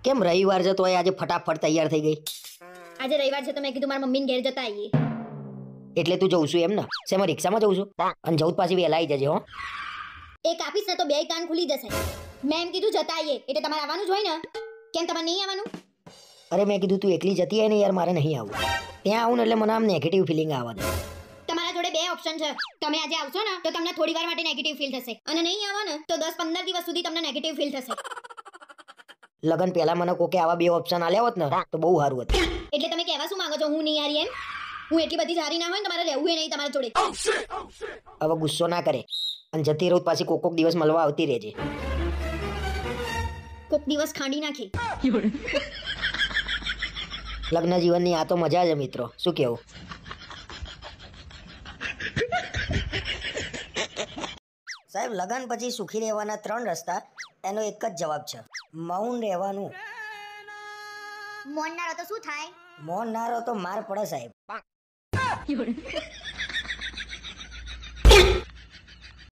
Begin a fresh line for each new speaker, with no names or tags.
કેમ રવિવાર છે તોય આજે ફટાફટ તૈયાર થઈ ગઈ?
આજે રવિવાર છે તો મેં કીધું મારા મમ્મીને ઘેર જતા આવીએ.
એટલે તું જઉં છું એમ ને? શેમાં રિક્ષામાં જઉં છું? અને જઉં પાછી વહેલા આવી જજે હો.
એક આપીશ ને તો બે કાન ખુલી જશે. મેં એમ કીધું જતા આવીએ એટલે તમારે આવવાનું જ હોય ને. કેમ તમારે નહીં આવવાનું?
અરે મેં કીધું તું એકલી જતી હોય ને યાર, મારે નહીં આવવું. ત્યાં આવું ને એટલે મને આમ નેગેટિવ ફિલિંગ આવે છે.
તમારા જોડે બે ઓપ્શન છે. તમે આજે આવશો ને તો તમને થોડી વાર માટે નેગેટિવ ફીલ થશે અને નહીં આવો ને તો 10-15 દિવસ સુધી તમને નેગેટિવ ફીલ થશે.
લગન પહેલા મને કોકે આવા બે ઓપ્શન આલ્યા હોત ને તો બહુ સારું હતું.
એટલે તમે કહેવા શું માંગો છો? હું નહીં હારી એમ? હું એટલી બધી સારી ના હોય ને તમારે રહેવું નહીં તમારા જોડે.
હવે ગુસ્સો ના કરે અને જતી રહું પાછી કોક દિવસ મળવા આવતી રહેજે.
કોક દિવસ ખાંડી નાખી.
લગ્ન જીવનની આ તો મજા છે મિત્રો, શું કેવું? સાહેબ, લગન પછી સુખી રહેવાના 3 રસ્તા, એનો એક જ જવાબ છે, મૌન રહેવાનું.
મોન ના રહો તો શું થાય?
મૌન ના રહો તો માર પડે સાહેબ.